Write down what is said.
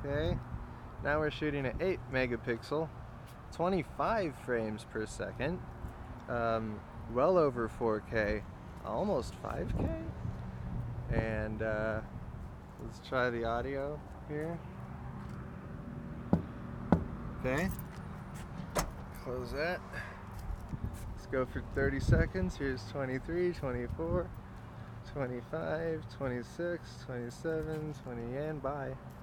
Okay, now we're shooting at 8 megapixel, 25 frames per second, well over 4K, almost 5K. And let's try the audio here. Okay, close that. Let's go for 30 seconds. Here's 23, 24, 25, 26, 27, 20, and bye.